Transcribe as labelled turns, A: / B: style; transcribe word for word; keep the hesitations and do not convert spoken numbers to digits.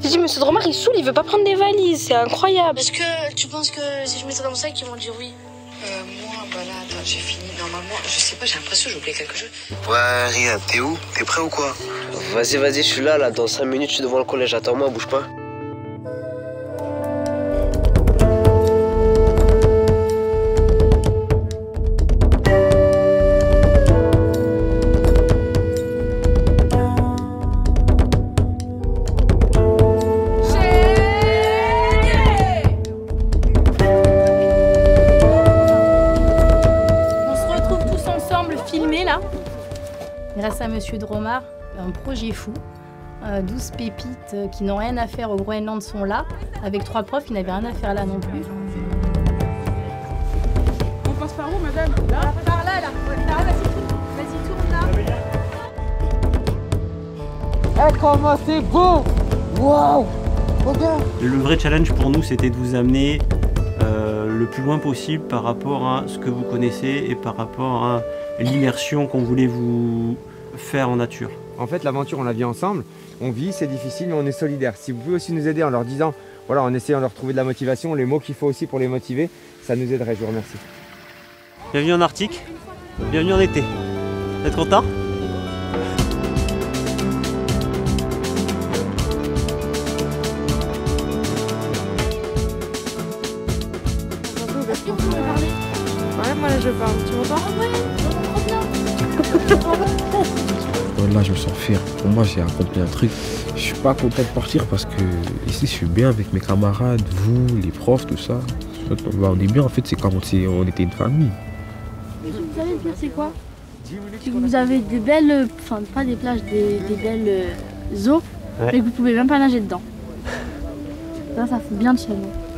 A: J'ai dit, monsieur Dromard, il saoule, il veut pas prendre des valises, c'est incroyable.
B: Est-ce que tu penses que si je mets ça dans mon sac, ils vont dire oui?
C: Euh, moi, bah là, attends, j'ai fini. Normalement, je sais pas, j'ai l'impression que j'ai oublié quelque chose.
D: Ouais, Ria, t'es où? T'es prêt ou quoi?
E: Vas-y, vas-y, je suis là, là, dans cinq minutes, je suis devant le collège, attends-moi, bouge pas.
F: Filmé là, grâce à monsieur Dromard, un projet fou. Euh, douze pépites euh, qui n'ont rien à faire au Groenland sont là, avec trois profs qui n'avaient rien à faire là non plus.
G: On passe par où, madame? Là, par là, là. Là, vas-y, vas-y, tourne là.
H: Eh, comment c'est beau! Waouh! Regarde!
I: Le vrai challenge pour nous, c'était de vous amener euh, le plus loin possible par rapport à ce que vous connaissez et par rapport à l'immersion qu'on voulait vous faire en nature.
J: En fait, l'aventure, on la vit ensemble. On vit, c'est difficile, mais on est solidaires. Si vous pouvez aussi nous aider en leur disant, voilà, en essayant de leur trouver de la motivation, les mots qu'il faut aussi pour les motiver, ça nous aiderait. Je vous remercie.
I: Bienvenue en Arctique, bienvenue en été. Vous êtes content ?
G: Est-ce que vous pouvez parler? Ouais, moi là je parle. Tu m'entends? Ah ouais, trop bien.
K: Là, je me sens fier. Pour moi, j'ai accompli un truc. Je suis pas content de partir parce que ici, je suis bien avec mes camarades, vous, les profs, tout ça. Au début, en fait, c'est comme si on était une famille.
L: Vous savez le pire, c'est quoi? Que vous avez des belles, enfin pas des plages, des, des belles eaux, ouais. Mais que vous pouvez même pas nager dedans. Ça, ça fait bien de chez nous.